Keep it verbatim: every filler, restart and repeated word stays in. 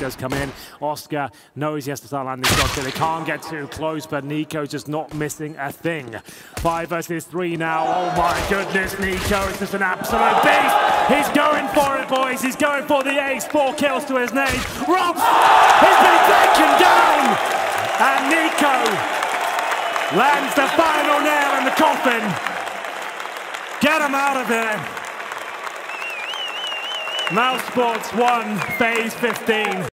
does come in. Oscar knows he has to start landing shots here. They can't get too close, but NiKo just not missing a thing. Five versus three now. Oh my goodness, NiKo is just an absolute beast. He's going for it, boys. He's going for the ace. Four kills to his name. Robs has been taken down. And NiKo lands the final nail in the coffin. Get him out of here. Mouse Sports one, phase fifteen.